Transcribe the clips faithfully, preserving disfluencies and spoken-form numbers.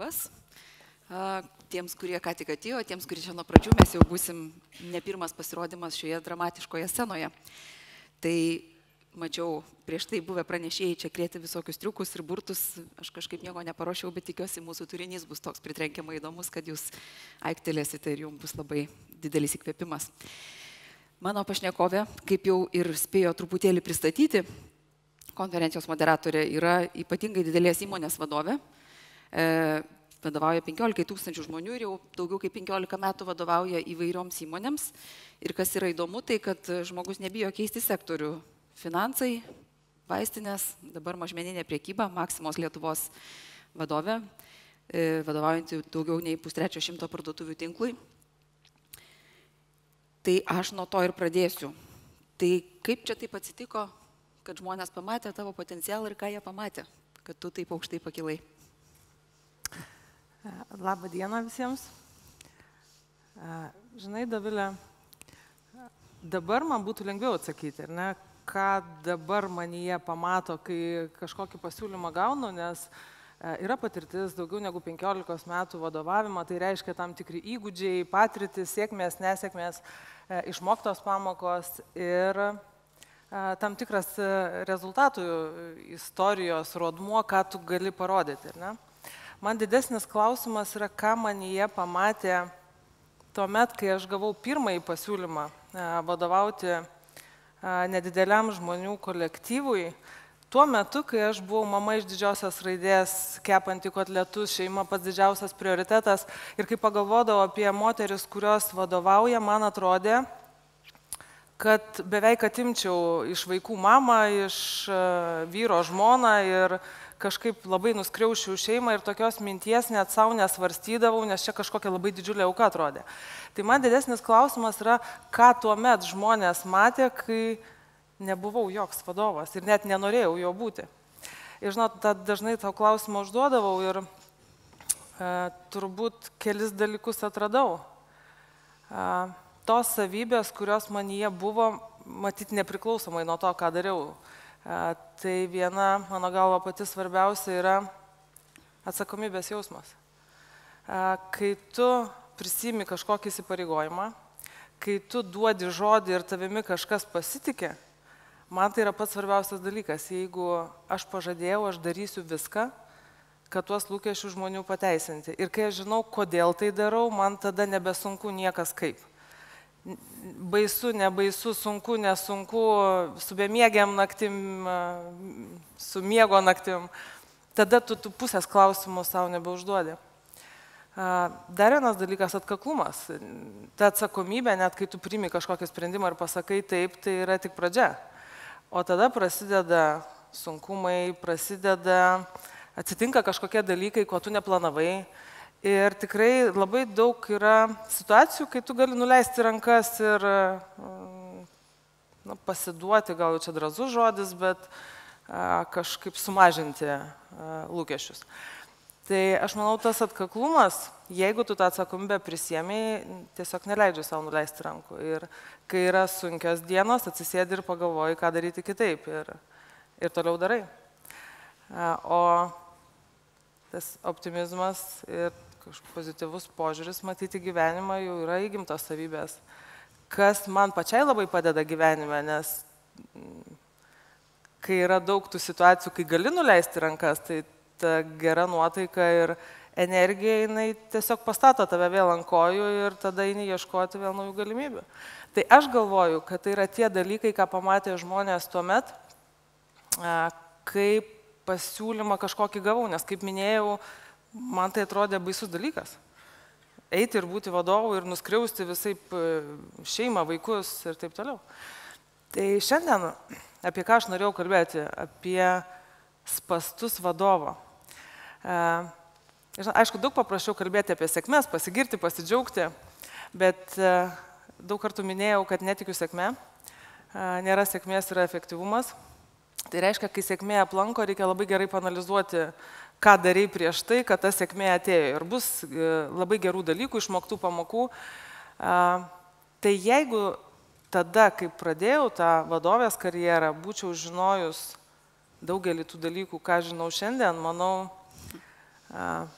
labas. Tiems, kurie ką tik atėjo, tiems, kurie čia nuo pradžių, mes jau būsim ne pirmas pasirodymas šioje dramatiškoje scenoje. Tai mačiau prieš tai buvę pranešėjai čia krėti visokius triukus ir burtus. Aš kažkaip nieko neparuošiau, bet tikiuosi mūsų turinys bus toks pritrenkiamai įdomus, kad jūs aiktelėsite ir jums bus labai didelis įkvėpimas. Mano pašnekovė, kaip jau ir spėjo truputėlį pristatyti, konferencijos moderatorė yra ypatingai didelės įmonės vadovė. E, vadovauja penkiolikai tūkstančių žmonių ir jau daugiau kaip penkiolika metų vadovauja įvairioms įmonėms. Ir kas yra įdomu, tai kad žmogus nebijo keisti sektorių. Finansai, vaistinės, dabar mažmeninė priekyba, Maksimos Lietuvos vadovė, e, vadovaujanti daugiau nei pustrečio šimto parduotuvių tinklui. Tai aš nuo to ir pradėsiu. Tai kaip čia taip atsitiko, kad žmonės pamatė tavo potencialą ir ką jie pamatė, kad tu taip aukštai pakilai? Labą dieną visiems. Žinai, Dovilė, dabar man būtų lengviau atsakyti, ar ne, ką dabar manyje pamato, kai kažkokį pasiūlymą gaunu, nes yra patirtis daugiau negu penkiolikos metų vadovavimo, tai reiškia tam tikri įgūdžiai, patirtis, sėkmės, nesėkmės, išmoktos pamokos ir tam tikras rezultatų istorijos rodmuo, ką tu gali parodyti. Ne? Man didesnis klausimas yra, ką manyje pamatė tuomet, kai aš gavau pirmąjį pasiūlymą vadovauti nedideliam žmonių kolektyvui. Tuo metu, kai aš buvau mama iš didžiosios raidės, kepanti kotletus, šeima pats didžiausias prioritetas. Ir kai pagalvodavau apie moteris, kurios vadovauja, man atrodė, kad beveik atimčiau iš vaikų mamą, iš vyro žmoną ir kažkaip labai nuskriaušiau šeimą ir tokios minties net savo nesvarstydavau, nes čia kažkokia labai didžiulė auka atrodė. Tai man didesnis klausimas yra, ką tuomet žmonės matė, kai nebuvau joks vadovas ir net nenorėjau jo būti. Ir žinot, dažnai tau klausimą užduodavau ir e, turbūt kelis dalykus atradau. E, tos savybės, kurios manyje buvo, matyt, nepriklausomai nuo to, ką dariau. E, tai viena, mano galva, pati svarbiausia yra atsakomybės jausmas. E, kai tu prisimi kažkokį įsipareigojimą, kai tu duodi žodį ir tavimi kažkas pasitikė, man tai yra pats svarbiausias dalykas. Jeigu aš pažadėjau, aš darysiu viską, kad tuos lūkesčių žmonių pateisinti. Ir kai aš žinau, kodėl tai darau, man tada nebesunku niekas kaip. Baisu, nebaisu, sunku, nesunku, su bemiegiam naktim, su miego naktim. Tada tu, tu pusės klausimų savo nebeužduodi. Dar vienas dalykas - atkaklumas. Ta atsakomybė, net kai tu priimi kažkokį sprendimą ir pasakai taip, tai yra tik pradžia. O tada prasideda sunkumai, prasideda, atsitinka kažkokie dalykai, ko tu neplanavai. Ir tikrai labai daug yra situacijų, kai tu gali nuleisti rankas ir nu, pasiduoti, gal čia drąsus žodis, bet a, kažkaip sumažinti a, lūkesčius. Tai aš manau, tas atkaklumas, jeigu tu tą atsakomybę prisiėmei, tiesiog neleidži savo nuleisti rankų. Ir kai yra sunkios dienos, atsisėdi ir pagalvoji, ką daryti kitaip. Ir, ir toliau darai. O tas optimizmas ir kažkoks pozityvus požiūris matyti gyvenimą jau yra įgimtos savybės. Kas man pačiai labai padeda gyvenime, nes kai yra daug tų situacijų, kai gali nuleisti rankas, tai ta gera nuotaika ir energija, jinai tiesiog pastato tave vėl ant kojų ir tada eini ieškoti vėl naujų galimybių. Tai aš galvoju, kad tai yra tie dalykai, ką pamatė žmonės tuomet, kai pasiūlymą kažkokį gavau, nes kaip minėjau, man tai atrodė baisus dalykas. Eiti ir būti vadovu ir nuskriausti visaip šeimą, vaikus ir taip toliau. Tai šiandien apie ką aš norėjau kalbėti, apie spastus vadovo. E, aišku, daug paprasčiau kalbėti apie sėkmės, pasigirti, pasidžiaugti, bet e, daug kartų minėjau, kad netikiu sėkme. E, nėra sėkmės, yra efektyvumas. Tai reiškia, kai sėkmė aplanko, reikia labai gerai paanalizuoti, ką darai prieš tai, kad ta sėkmė atėjo. Ir bus e, labai gerų dalykų, išmoktų pamokų. E, tai jeigu tada, kai pradėjau tą vadovės karjerą, būčiau žinojus daugelį tų dalykų, ką žinau šiandien, manau,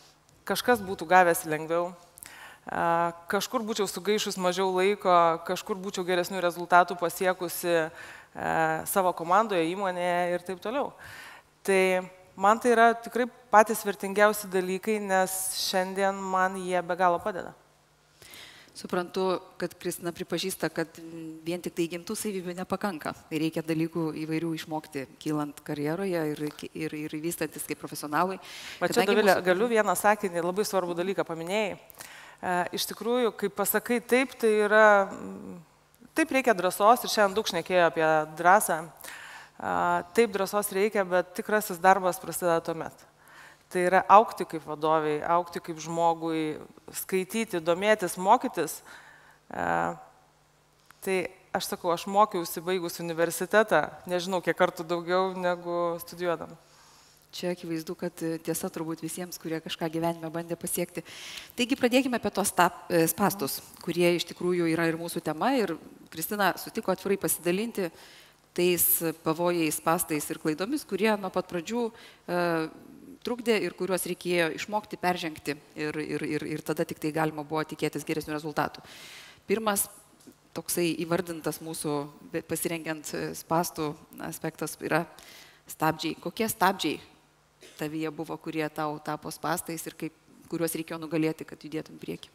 kažkas būtų gavęs lengviau, kažkur būčiau sugaišus mažiau laiko, kažkur būčiau geresnių rezultatų pasiekusi savo komandoje, įmonėje ir taip toliau. Tai man tai yra tikrai patys vertingiausi dalykai, nes šiandien man jie be galo padeda. Suprantu, kad Kristina pripažįsta, kad vien tik tai įgimtų savybių nepakanka. Reikia dalykų įvairių išmokti, kylant karjeroje ir, ir, ir vystantis kaip profesionalai. Va čia, Dovilė, mūsų... galiu vieną sakinį, labai svarbų dalyką paminėjai. E, iš tikrųjų, kai pasakai taip, tai yra, taip reikia drąsos ir šiandien daug šnekėjo apie drąsą. E, taip drąsos reikia, bet tikrasis darbas prasideda tuomet. Tai yra augti kaip vadoviai, augti kaip žmogui, skaityti, domėtis, mokytis. E, tai aš sakau, aš mokiausi baigus universitetą, nežinau, kiek kartų daugiau negu studijuodama. Čia akivaizdu, kad tiesa turbūt visiems, kurie kažką gyvenime bandė pasiekti. Taigi pradėkime apie tos spastus, kurie iš tikrųjų yra ir mūsų tema. Ir Kristina sutiko atvirai pasidalinti tais pavojais, spastais ir klaidomis, kurie nuo pat pradžių e, trukdė ir kuriuos reikėjo išmokti, peržengti ir, ir, ir, ir tada tik tai galima buvo tikėtis geresnių rezultatų. Pirmas toksai įvardintas mūsų pasirengiant spastų aspektas yra stabdžiai. Kokie stabdžiai tavyje buvo, kurie tau tapo spastais ir kaip, kuriuos reikėjo nugalėti, kad judėtum prieki?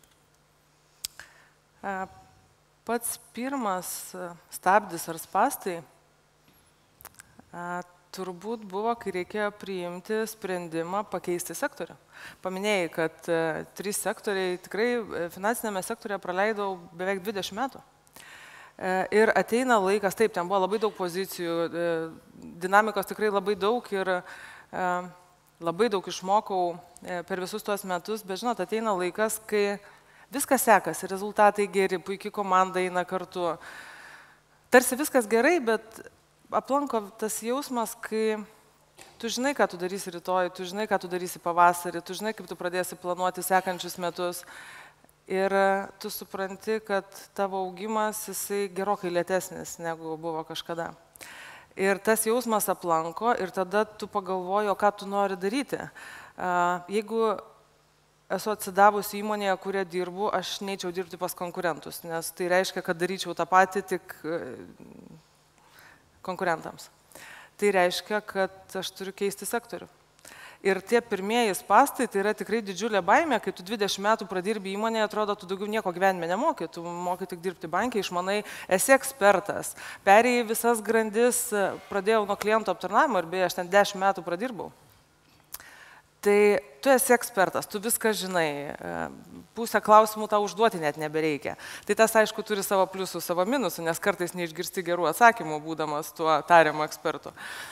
Pats pirmas stabdis ar spastai turbūt buvo, kai reikėjo priimti sprendimą pakeisti sektorių. Paminėjai, kad e, trys sektoriai, tikrai finansinėme sektorėje praleidau beveik dvidešimt metų. E, ir ateina laikas, taip, ten buvo labai daug pozicijų, e, dinamikos tikrai labai daug ir e, labai daug išmokau e, per visus tuos metus, bet žinot, ateina laikas, kai viskas sekasi, rezultatai geri, puikiai komanda eina kartu. Tarsi viskas gerai, bet aplanko tas jausmas, kai tu žinai, ką tu darysi rytoj, tu žinai, ką tu darysi pavasarį, tu žinai, kaip tu pradėsi planuoti sekančius metus ir tu supranti, kad tavo augimas jisai gerokai lėtesnis, negu buvo kažkada. Ir tas jausmas aplanko ir tada tu pagalvoji, o ką tu nori daryti. Jeigu esu atsidavusi įmonėje, kurie dirbu, aš neičiau dirbti pas konkurentus, nes tai reiškia, kad daryčiau tą patį tik konkurentams. Tai reiškia, kad aš turiu keisti sektorių. Ir tie pirmieji spastai, tai yra tikrai didžiulė baimė, kai tu dvidešimt metų pradirbi įmonėje, atrodo, tu daugiau nieko gyvenime nemoki, tu moki tik dirbti bankiai, išmanai, esi ekspertas. Perėjai visas grandis, pradėjau nuo klientų aptarnavimo ir beje, aš ten dešimt metų pradirbau. Tai tu esi ekspertas, tu viską žinai, pusę klausimų tau užduoti net nebereikia. Tai tas, aišku, turi savo pliusų, savo minusų, nes kartais neišgirsti gerų atsakymų, būdamas tuo tariamu ekspertu.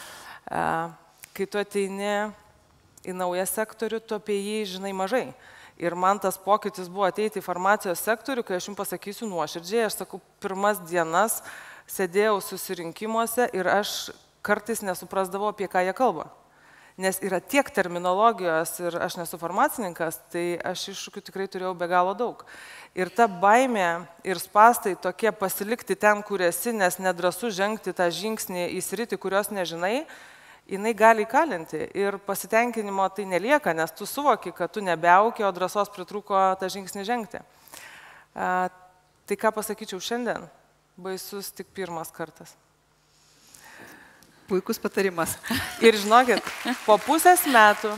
Kai tu ateini į naują sektorių, tu apie jį žinai mažai. Ir man tas pokytis buvo ateiti į farmacijos sektorių, kai aš jums pasakysiu nuoširdžiai, aš sakau, pirmas dienas sėdėjau susirinkimuose ir aš kartais nesuprasdavau, apie ką jie kalba. Nes yra tiek terminologijos ir aš nesu farmacininkas, tai aš iššūkių tikrai turėjau be galo daug. Ir ta baimė ir spastai tokie pasilikti ten, kur esi, nes nedrąsu žengti tą žingsnį į sritį, kurios nežinai, jinai gali įkalinti. Ir pasitenkinimo tai nelieka, nes tu suvoki, kad tu nebeauki, o drąsos pritrūko tą žingsnį žengti. A, tai ką pasakyčiau šiandien? Baisus tik pirmas kartas. Puikus patarimas. Ir žinokit, po pusės metų,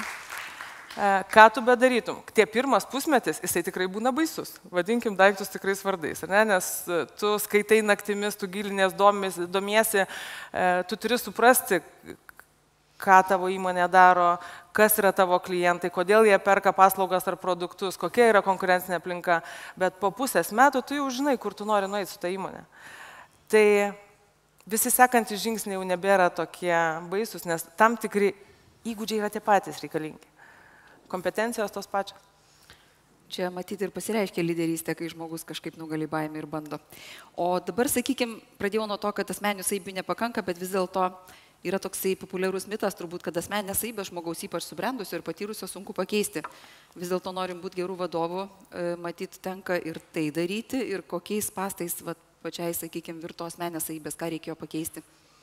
ką tu bedarytum, tie pirmas pusmetis, jisai tikrai būna baisus. Vadinkim daiktus tikrais vardais, ne? Nes tu skaitai naktimis, tu gilinės domiesi, tu turi suprasti, ką tavo įmonė daro, kas yra tavo klientai, kodėl jie perka paslaugas ar produktus, kokia yra konkurencinė aplinka. Bet po pusės metų tu jau žinai, kur tu nori nueiti su ta įmonė. Tai visi sekantys žingsniai jau nebėra tokie baisus, nes tam tikri įgūdžiai yra tie patys reikalingi. Kompetencijos tos pačios. Čia matyti ir pasireiškia lyderystė, kai žmogus kažkaip nugali baimę ir bando. O dabar, sakykime, pradėjau nuo to, kad asmeninių savybių nepakanka, bet vis dėlto yra toksai populiarus mitas, turbūt, kad asmeninės savybės žmogaus ypač subrendusio ir patyrusio sunku pakeisti. Vis dėlto norim būti gerų vadovų, matyti tenka ir tai daryti, ir kokiais spastais vat, pačiai, sakykime, virto asmenės savybės, ką reikėjo pakeisti,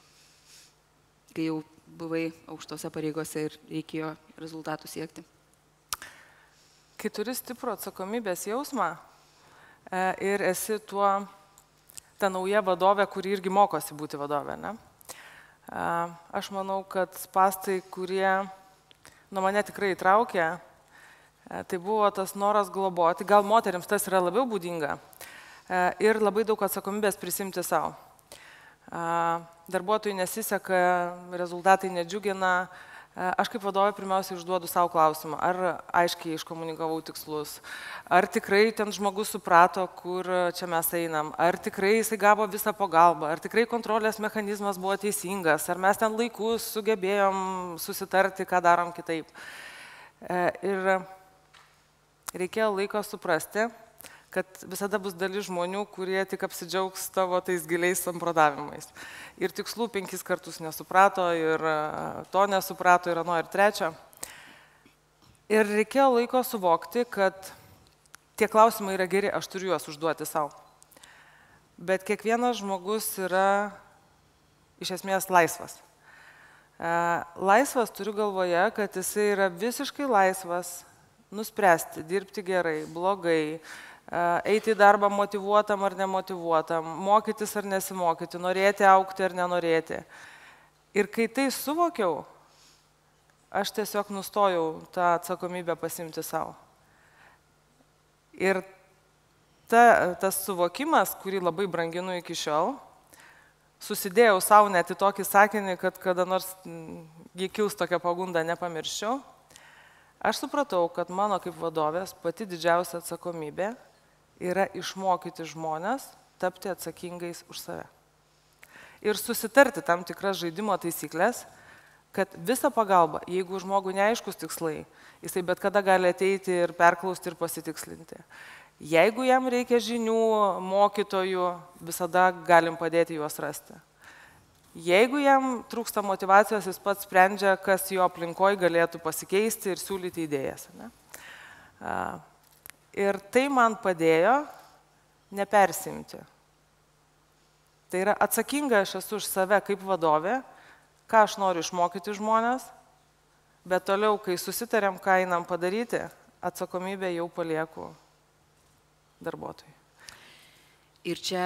kai jau buvai aukštose pareigose ir reikėjo rezultatų siekti. kai turi stiprų atsakomybės jausmą ir esi tuo, ta nauja vadovė, kuri irgi mokosi būti vadovė, ne? Aš manau, kad spąstai, kurie nuo mane tikrai įtraukė, tai buvo tas noras globoti, gal moterims tas yra labiau būdinga, ir labai daug atsakomybės prisimti savo. Darbuotojai nesiseka, rezultatai nedžiugina. Aš kaip vadovė pirmiausiai užduodu savo klausimą, ar aiškiai iškomunikavau tikslus, ar tikrai ten žmogus suprato, kur čia mes einam, ar tikrai jisai gavo visą pagalbą, ar tikrai kontrolės mechanizmas buvo teisingas, ar mes ten laiku sugebėjom susitarti, ką darom kitaip. Ir reikėjo laiko suprasti, kad visada bus dalis žmonių, kurie tik apsidžiaugs tavo tais giliais samprotavimais. Ir tikslų penkis kartus nesuprato, ir to nesuprato, ir ano, ir trečio. Ir reikėjo laiko suvokti, kad tie klausimai yra geri, aš turiu juos užduoti savo. Bet kiekvienas žmogus yra iš esmės laisvas. Laisvas turiu galvoje, kad jisai yra visiškai laisvas nuspręsti, dirbti gerai, blogai, eiti į darbą motyvuotam ar nemotyvuotam, mokytis ar nesimokyti, norėti augti ar nenorėti. Ir kai tai suvokiau, aš tiesiog nustojau tą atsakomybę pasiimti savo. Ir ta, tas suvokimas, kurį labai branginu iki šiol, susidėjau savo net į tokį sakinį, kad kada nors jei kils tokia pagunda, nepamirščiau. Aš supratau, kad mano kaip vadovės pati didžiausia atsakomybė yra išmokyti žmonės tapti atsakingais už save. Ir susitarti tam tikras žaidimo taisyklės, kad visą pagalbą, jeigu žmogui neaiškus tikslai, jisai bet kada gali ateiti ir perklausti ir pasitikslinti. Jeigu jam reikia žinių, mokytojų, visada galim padėti juos rasti. Jeigu jam trūksta motyvacijos, jis pats sprendžia, kas jo aplinkoje galėtų pasikeisti ir siūlyti idėjas. Ne? Ir tai man padėjo nepersimti. Tai yra atsakinga aš esu už save kaip vadovė, ką aš noriu išmokyti žmonės, bet toliau, kai susitarėm, ką einam padaryti, atsakomybę jau palieku darbuotojui. Ir čia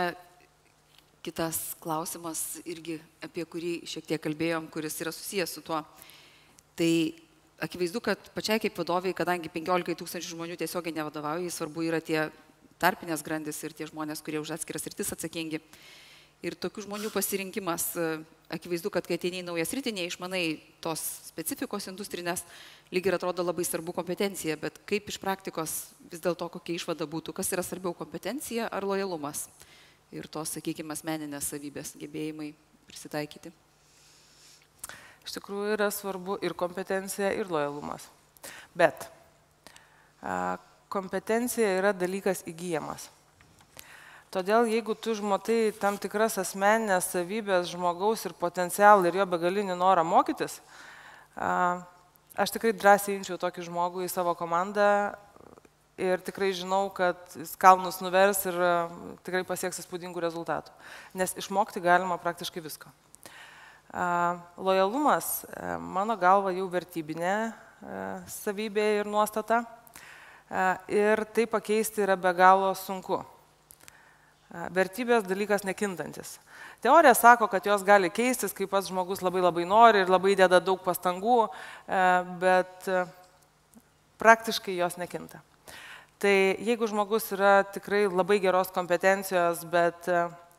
kitas klausimas irgi, apie kurį šiek tiek kalbėjom, kuris yra susijęs su tuo. Tai akivaizdu, kad pačiai kaip vadoviai, kadangi penkiolika tūkstančių žmonių tiesiogiai nevadovauja, svarbu yra tie tarpinės grandys ir tie žmonės, kurie už atskiras sritis atsakingi. Ir tokių žmonių pasirinkimas, akivaizdu, kad kai ateini į naują sritį, neišmanai tos specifikos industrinės, lyg ir atrodo labai svarbu kompetencija, bet kaip iš praktikos vis dėlto kokia išvada būtų, kas yra svarbiau, kompetencija ar lojalumas? Ir tos, sakykime, asmeninės savybės, gebėjimai prisitaikyti. Iš tikrųjų yra svarbu ir kompetencija, ir lojalumas. Bet a, kompetencija yra dalykas įgyjamas. Todėl, jeigu tu žmotai tam tikras asmeninės savybės žmogaus ir potencialą ir jo begalinį norą mokytis, a, aš tikrai drąsiai imčiau tokį žmogų į savo komandą ir tikrai žinau, kad jis kalnus nuvers ir a, tikrai pasieks įspūdingų rezultatų. Nes išmokti galima praktiškai visko. Lojalumas, mano galva, jau vertybinė savybė ir nuostata. Ir tai pakeisti yra be galo sunku. Vertybės dalykas nekintantis. Teorija sako, kad jos gali keistis, kai pats žmogus labai labai nori ir labai deda daug pastangų, bet praktiškai jos nekinta. Tai jeigu žmogus yra tikrai labai geros kompetencijos, bet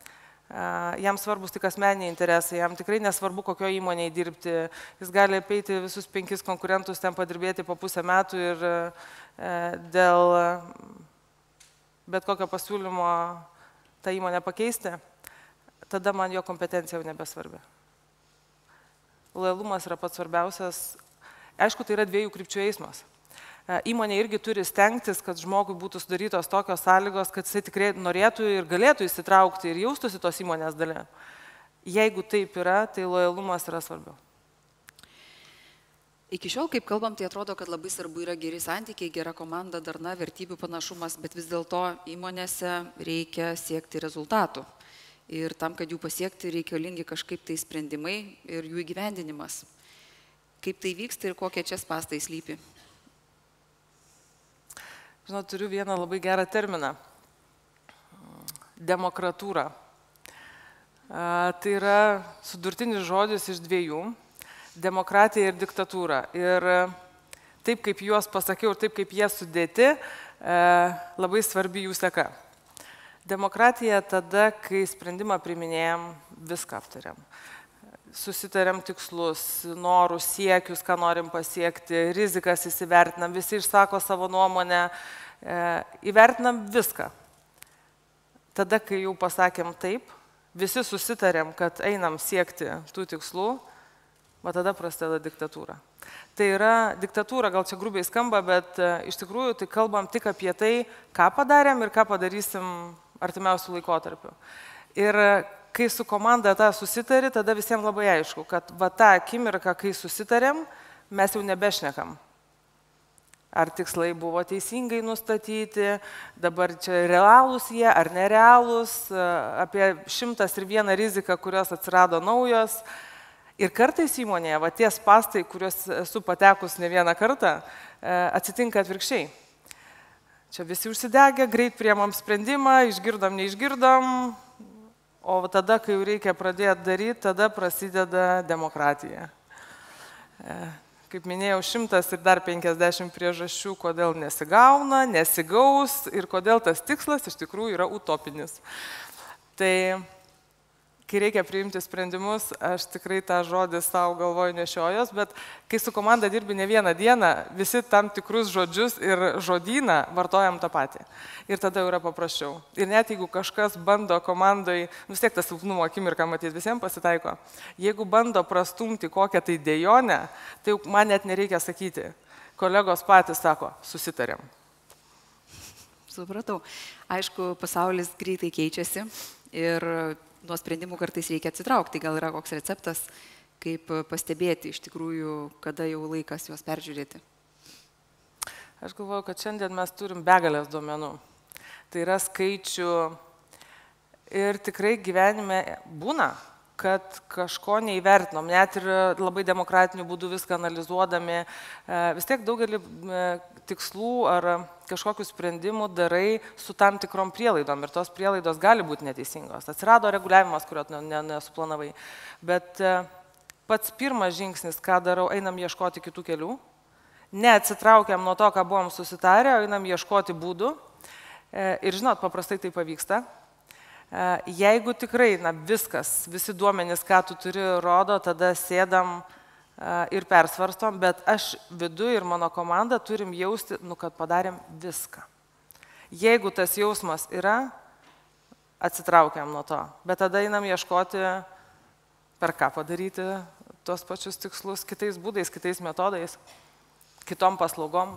jam svarbus tik asmeniniai interesai, jam tikrai nesvarbu, kokio įmonėje dirbti. Jis gali apeiti visus penkis konkurentus, ten padirbėti po pusę metų ir dėl bet kokio pasiūlymo tą įmonę pakeisti, tada man jo kompetencija jau nebesvarbi. Lojalumas yra pats svarbiausias. Aišku, tai yra dviejų krypčių eismas. Įmonė irgi turi stengtis, kad žmogui būtų sudarytos tokios sąlygos, kad jisai tikrai norėtų ir galėtų įsitraukti ir jaustųsi tos įmonės dalimi. Jeigu taip yra, tai lojalumas yra svarbiau. Iki šiol, kaip kalbam, tai atrodo, kad labai svarbu yra geri santykiai, gera komanda, darna, vertybių panašumas, bet vis dėlto įmonėse reikia siekti rezultatų. Ir tam, kad jų pasiekti, reikalingi kažkaip tai sprendimai ir jų įgyvendinimas. Kaip tai vyksta ir kokie čia spąstai slypi? Žinau, turiu vieną labai gerą terminą. Demokratūra. Tai yra sudurtinis žodis iš dviejų. Demokratija ir diktatūra. Ir taip, kaip juos pasakiau ir taip, kaip jie sudėti, labai svarbi jų seka. Demokratija tada, kai sprendimą priiminėjom, viską aptariam. Susitarėm tikslus, norus, siekius, ką norim pasiekti, rizikas įsivertinam, visi išsako savo nuomonę, įvertinam viską. Tada, kai jau pasakėm taip, visi susitarėm, kad einam siekti tų tikslų, va tada prasideda diktatūra. Tai yra diktatūra, gal čia grubiai skamba, bet iš tikrųjų tai kalbam tik apie tai, ką padarėm ir ką padarysim artimiausių laikotarpių. Ir kai su komanda tą susitari, tada visiems labai aišku, kad va tą akimirką, kai susitarėm, mes jau nebešnekam. Ar tikslai buvo teisingai nustatyti, dabar čia realūs jie ar nerealūs, apie šimtas ir vieną riziką, kurios atsirado naujos. Ir kartais įmonėje, va tie spąstai, kuriuos esu patekus ne vieną kartą, atsitinka atvirkščiai. Čia visi užsidegė, greit priemam sprendimą, išgirdom, neišgirdom, o tada, kai jau reikia pradėti daryti, tada prasideda demokratija. Kaip minėjau, šimtas ir dar penkiasdešimt priežasčių, kodėl nesigauna, nesigaus ir kodėl tas tikslas iš tikrųjų yra utopinis. Tai kai reikia priimti sprendimus, aš tikrai tą žodį savo galvoju nešiojos, bet kai su komanda dirbi ne vieną dieną, visi tam tikrus žodžius ir žodyną vartojam tą patį. Ir tada jau yra paprasčiau. Ir net jeigu kažkas bando komandai, vis tiek tas silpnumo akimirką matyti visiems pasitaiko, jeigu bando prastumti kokią tai dejonę, tai man net nereikia sakyti. Kolegos patys sako, susitarėm. Supratau. Aišku, pasaulis greitai keičiasi ir nuo sprendimų kartais reikia atsitraukti. Gal yra koks receptas, kaip pastebėti iš tikrųjų, kada jau laikas juos peržiūrėti? Aš galvoju, kad šiandien mes turim begalės duomenų. Tai yra skaičių ir tikrai gyvenime būna, kad kažko neįvertinom, net ir labai demokratiniu būdu viską analizuodami, vis tiek daugelį tikslų ar kažkokių sprendimų darai su tam tikrom prielaidom ir tos prielaidos gali būti neteisingos. Atsirado reguliavimas, kurio nesuplanavai. Bet pats pirmas žingsnis, ką darau, einam ieškoti kitų kelių, neatsitraukiam nuo to, ką buvom susitarę, einam ieškoti būdų ir žinot, paprastai tai pavyksta. Jeigu tikrai na, viskas, visi duomenys, ką tu turi, rodo, tada sėdam ir persvarstom, bet aš vidu ir mano komanda turim jausti, nu, kad padarėm viską. Jeigu tas jausmas yra, atsitraukiam nuo to, bet tada einam ieškoti, per ką padaryti tuos pačius tikslus kitais būdais, kitais metodais, kitom paslaugom.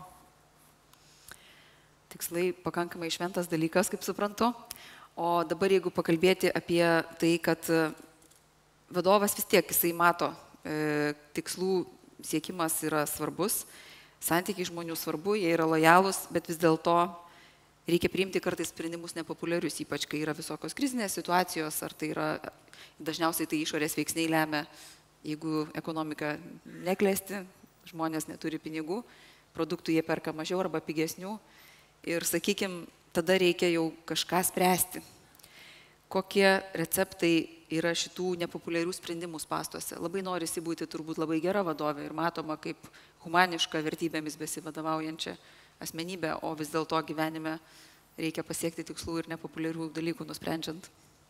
Tikslai pakankamai šventas dalykas, kaip suprantu. O dabar jeigu pakalbėti apie tai, kad vadovas vis tiek jisai mato, e, tikslų siekimas yra svarbus, santykiai žmonių svarbu, jie yra lojalūs, bet vis dėlto reikia priimti kartais sprendimus nepopuliarius, ypač kai yra visokios krizinės situacijos, ar tai yra, dažniausiai tai išorės veiksniai lemia, jeigu ekonomika neklesti, žmonės neturi pinigų, produktų jie perka mažiau arba pigesnių ir, sakykime, tada reikia jau kažką spręsti. Kokie receptai yra šitų nepopuliarių sprendimų spąstuose? Labai norisi būti turbūt labai gera vadovė ir matoma kaip humaniška vertybėmis besivadovaujančia asmenybė, o vis dėlto gyvenime reikia pasiekti tikslų ir nepopuliarių dalykų nusprendžiant.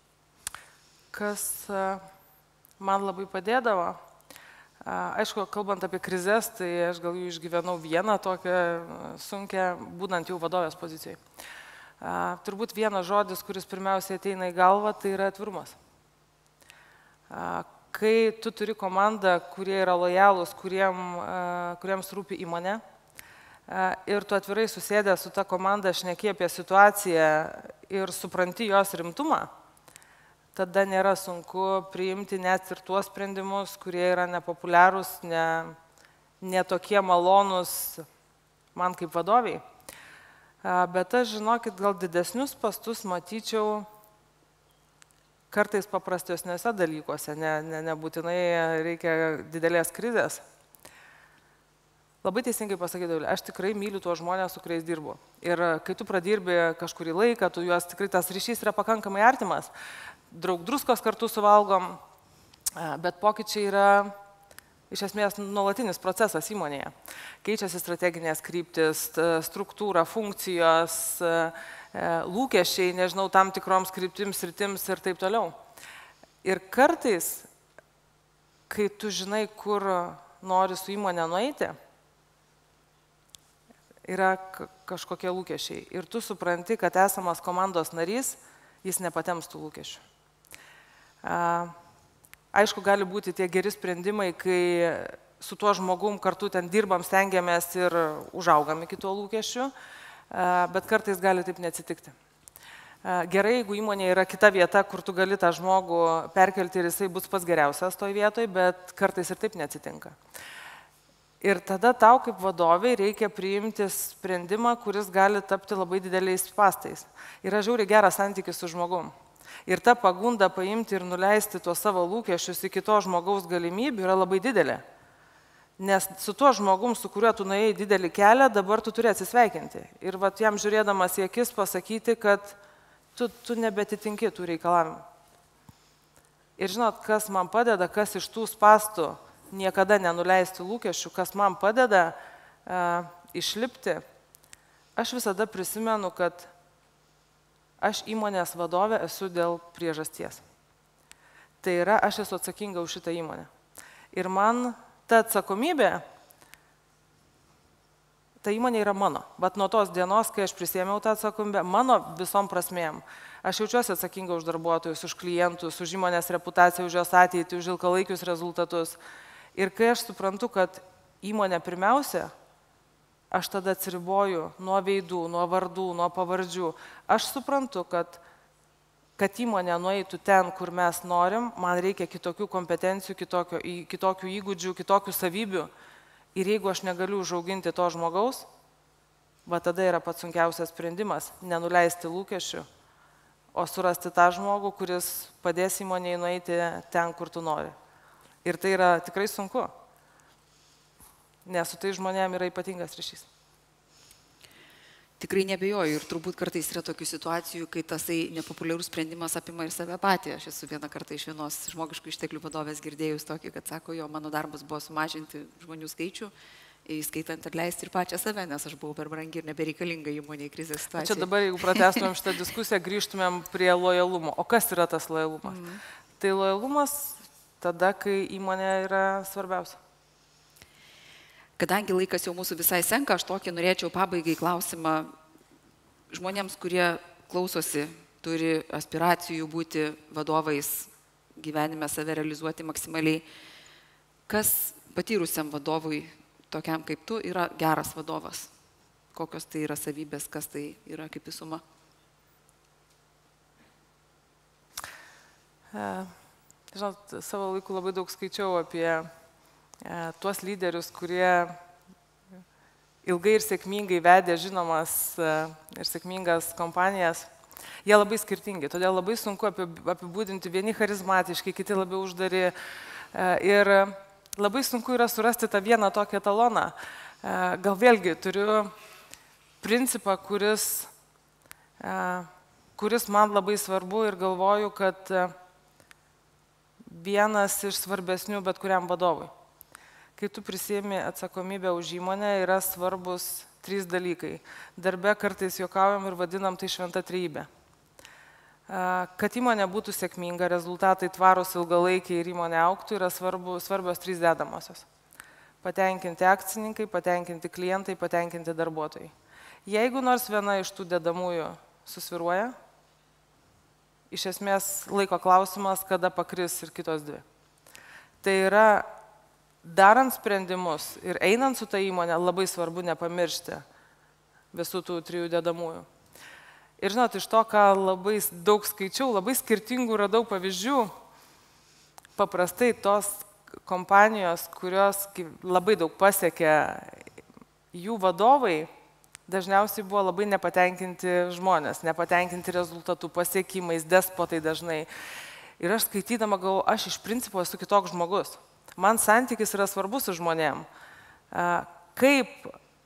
Kas man labai padėdavo, aišku, kalbant apie krizes, tai aš gal jų išgyvenau vieną tokią sunkę, būnant jau vadovės pozicijai. Uh, turbūt vienas žodis, kuris pirmiausiai ateina į galvą, tai yra atvirumas. Uh, kai tu turi komandą, kurie yra lojalūs, kuriem, uh, kuriems rūpi įmonė, uh, ir tu atvirai susėdė su ta komanda, šneki apie situaciją ir supranti jos rimtumą, tada nėra sunku priimti net ir tuos sprendimus, kurie yra nepopuliarūs, ne, ne tokie malonūs man kaip vadoviai. Bet aš, žinokit, gal didesnius pastus matyčiau kartais paprastesniuose dalykuose, ne, ne, nebūtinai reikia didelės krizės. Labai teisingai pasakydavau, aš tikrai myliu tuos žmonės, su kuriais dirbu. Ir kai tu pradirbi kažkurį laiką, tu juos tikrai tas ryšys yra pakankamai artimas. Draug druskos kartu suvalgom, bet pokyčiai yra iš esmės nuolatinis procesas įmonėje. Keičiasi strateginės kryptis, struktūra, funkcijos, lūkesčiai, nežinau, tam tikroms kryptims, sritims ir taip toliau. Ir kartais, kai tu žinai, kur nori su įmonė nueiti, yra kažkokie lūkesčiai. Ir tu supranti, kad esamas komandos narys, jis nepatems tų lūkesčių. Aišku, gali būti tie geri sprendimai, kai su tuo žmogum kartu ten dirbam, stengiamės ir užaugam iki tuo lūkesčių, bet kartais gali taip neatsitikti. Gerai, jeigu įmonė yra kita vieta, kur tu gali tą žmogų perkelti ir jisai bus pats geriausias toj vietoj, bet kartais ir taip neatsitinka. Ir tada tau kaip vadoviai reikia priimti sprendimą, kuris gali tapti labai dideliais spąstais. Yra žiauriai geras santykis su žmogum. Ir ta pagunda paimti ir nuleisti tuos savo lūkesčius iki to žmogaus galimybių yra labai didelė. Nes su tuo žmogum, su kuriuo tu nuėjai didelį kelią, dabar tu turi atsisveikinti. Ir vat jam žiūrėdamas į akis pasakyti, kad tu, tu nebetitinki tų reikalavimų. Ir žinot, kas man padeda, kas iš tų spąstų niekada nenuleisti lūkesčių, kas man padeda uh, išlipti, aš visada prisimenu, kad aš įmonės vadovė esu dėl priežasties. Tai yra, aš esu atsakinga už šitą įmonę. Ir man ta atsakomybė, ta įmonė yra mano. Bet nuo tos dienos, kai aš prisėmiau tą atsakomybę, mano visom prasmėm. Aš jaučiuosi atsakinga už darbuotojus, už klientus, už įmonės reputaciją, už jos ateitį, už ilgalaikius rezultatus. Ir kai aš suprantu, kad įmonė pirmiausia, aš tada atsiriboju nuo veidų, nuo vardų, nuo pavardžių. Aš suprantu, kad, kad įmonė nueitų ten, kur mes norim, man reikia kitokių kompetencijų, kitokio, kitokių įgūdžių, kitokių savybių. Ir jeigu aš negaliu užauginti to žmogaus, va tada yra pats sunkiausias sprendimas - nenuleisti lūkesčių, o surasti tą žmogų, kuris padės įmonėje nueiti ten, kur tu nori. Ir tai yra tikrai sunku, nes su tai žmonėm yra ypatingas ryšys. Tikrai nebejoju ir turbūt kartais yra tokių situacijų, kai tasai nepopuliarus sprendimas apima ir save patį. Aš esu vieną kartą iš vienos žmogiškų išteklių vadovės girdėjus tokį, kad sako, jo, mano darbas buvo sumažinti žmonių skaičių, įskaitant atleisti ir pačią save, nes aš buvau per brangi ir nebereikalinga įmonėje krizės situacijoje. Čia dabar, jeigu pratęstumėm šitą diskusiją, grįžtumėm prie lojalumo. O kas yra tas lojalumas? Mm. Tai lojalumas tada, kai įmonė yra svarbiausia. Kadangi laikas jau mūsų visai senka, aš tokį norėčiau pabaigai klausimą žmonėms, kurie klausosi, turi aspiracijų būti vadovais, gyvenime save realizuoti maksimaliai. Kas patyrusiam vadovui, tokiam kaip tu, yra geras vadovas? Kokios tai yra savybės, kas tai yra kaip visuma? Uh. Žinot, savo laiku labai daug skaičiau apie e, tuos lyderius, kurie ilgai ir sėkmingai vedė žinomas e, ir sėkmingas kompanijas. Jie labai skirtingi, todėl labai sunku apibūdinti, vieni charizmatiški, kiti labiau uždari. E, ir labai sunku yra surasti tą vieną tokį etaloną. E, gal vėlgi turiu principą, kuris, e, kuris man labai svarbu ir galvoju, kad e, vienas iš svarbesnių bet kuriam vadovui. Kai tu prisiimi atsakomybę už įmonę, yra svarbus trys dalykai. Darbe kartais juokaujam ir vadinam tai šventa trejybė. Kad įmonė būtų sėkminga, rezultatai tvarūs ilgalaikiai ir įmonė augtų, yra svarbu, svarbios trys dedamosios. Patenkinti akcininkai, patenkinti klientai, patenkinti darbuotojai. Jeigu nors viena iš tų dedamųjų susviruoja, iš esmės laiko klausimas, kada pakris ir kitos dvi. Tai yra, darant sprendimus ir einant su ta įmonė, labai svarbu nepamiršti visų tų trijų dedamųjų. Ir žinot, iš to, ką labai daug skaičiau, labai skirtingų radau pavyzdžių, paprastai tos kompanijos, kurios labai daug pasiekė, jų vadovai, dažniausiai buvo labai nepatenkinti žmonės, nepatenkinti rezultatų, pasiekimais, despotai dažnai. Ir aš skaitydama galvoju, aš iš principo esu kitoks žmogus. Man santykis yra svarbus su žmonėm. kaip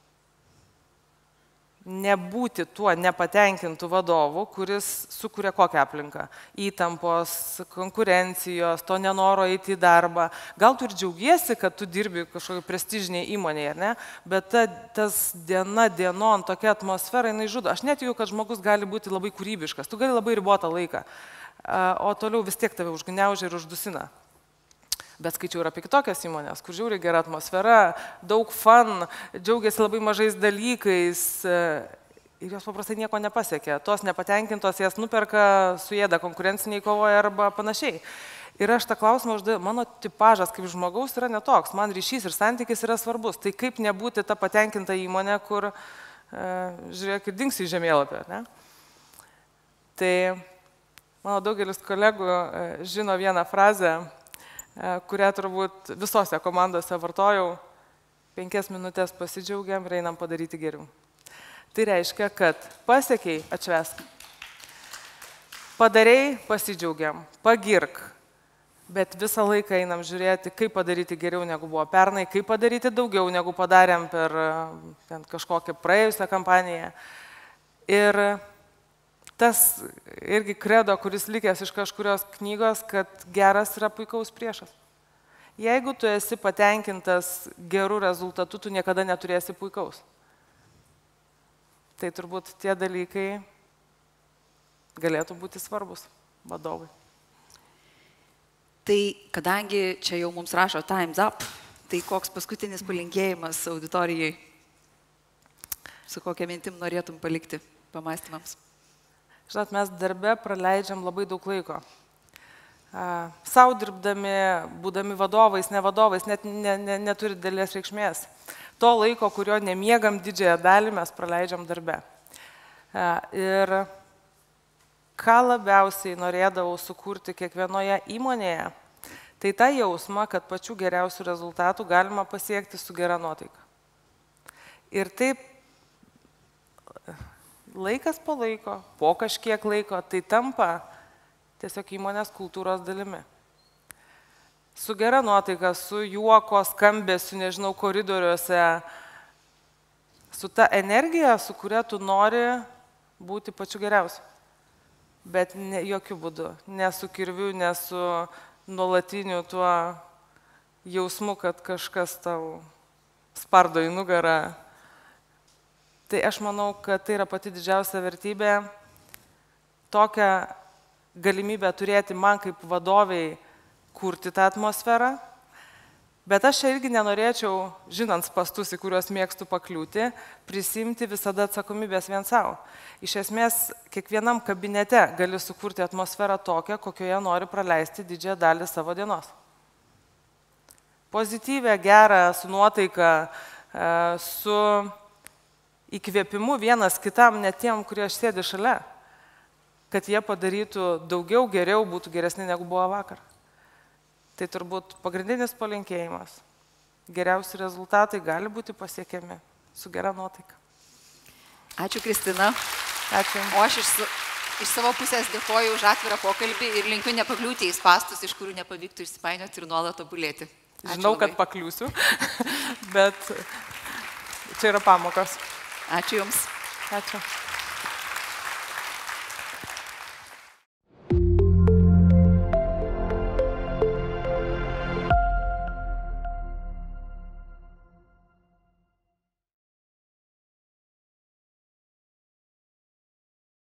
nebūti tuo nepatenkintų vadovu, kuris sukuria kokią aplinką. Įtampos, konkurencijos, to nenoro eiti į darbą. Gal tu ir džiaugiesi, kad tu dirbi kažkokio prestižinėje įmonėje, ne? Bet ta, tas diena dienon, tokia atmosfera, jinai žudo. Aš netikiu, kad žmogus gali būti labai kūrybiškas. Tu gali labai ribotą laiką. O toliau vis tiek tave užgniaužia ir uždusina. Bet skaičiau ir apie kitokias įmonės, kur žiūri gera atmosfera, daug fun, džiaugiasi labai mažais dalykais ir jos paprastai nieko nepasiekia. Tos nepatenkintos jas nuperka, suėda konkurenciniai kovoje arba panašiai. Ir aš tą klausimą uždaviau, mano tipažas kaip žmogaus yra netoks, man ryšys ir santykis yra svarbus. Tai kaip nebūti ta patenkinta įmonė, kur, e, žiūrėk, ir dingsi į žemėlapį, ne? Tai mano daugelis kolegų e, žino vieną frazę, kurią turbūt visose komandose vartojau, penkias minutės pasidžiaugiam ir einam padaryti geriau. Tai reiškia, kad pasiekiai, atšvesk. Padarei, pasidžiaugiam, pagirk, bet visą laiką einam žiūrėti, kaip padaryti geriau negu buvo pernai, kaip padaryti daugiau negu padarėm per ten, kažkokią praėjusią kampaniją. Ir tas irgi kredo, kuris likęs iš kažkurios knygos, kad geras yra puikaus priešas. Jeigu tu esi patenkintas gerų rezultatų, tu niekada neturėsi puikaus. Tai turbūt tie dalykai galėtų būti svarbus vadovui. Tai kadangi čia jau mums rašo Time's Up, tai koks paskutinis palinkėjimas auditorijai? Su kokia mintim norėtum palikti pamąstymams? Žinot, mes darbe praleidžiam labai daug laiko. Sau dirbdami, būdami vadovais, ne vadovais, net ne, ne, neturi didelės reikšmės. To laiko, kurio nemiegam didžiąją dalį, mes praleidžiam darbe. Ir ką labiausiai norėdavau sukurti kiekvienoje įmonėje, tai tą jausmą, kad pačių geriausių rezultatų galima pasiekti su gera nuotaika. Ir taip laikas po laiko, po kažkiek laiko, tai tampa tiesiog įmonės kultūros dalimi. Su gera nuotaika, su juoko, skambesiu, nežinau, koridoriuose, su ta energija, su kuria tu nori būti pačiu geriausiu. Bet ne, jokių būdų, ne su kirviu, ne su nuolatiniu tuo jausmu, kad kažkas tau spardo į nugarą. Tai aš manau, kad tai yra pati didžiausia vertybė, tokią galimybę turėti man kaip vadoviai kurti tą atmosferą, bet aš irgi nenorėčiau, žinant spastus, į kuriuos mėgstu pakliūti, prisimti visada atsakomybės vien savo. Iš esmės, kiekvienam kabinete gali sukurti atmosferą tokią, kokioje nori praleisti didžiąją dalį savo dienos. Pozityvę, gerą, su nuotaika, su įkvėpimu vienas kitam, net tiem, kurie aš sėdi šalia, kad jie padarytų daugiau, geriau, būtų geresni negu buvo vakar. Tai turbūt pagrindinis palinkėjimas. Geriausi rezultatai gali būti pasiekiami su gera nuotaika. Ačiū, Kristina. Ačiū. O aš iš, iš savo pusės dėkoju už atvirą pokalbį ir linkiu nepakliūti į spastus, iš kurių nepavyktų išsipainioti ir nuolat tobulėti. Ačiū. Žinau, labai. kad pakliūsiu, bet čia yra pamokos. Ačiū Jums. Ačiū.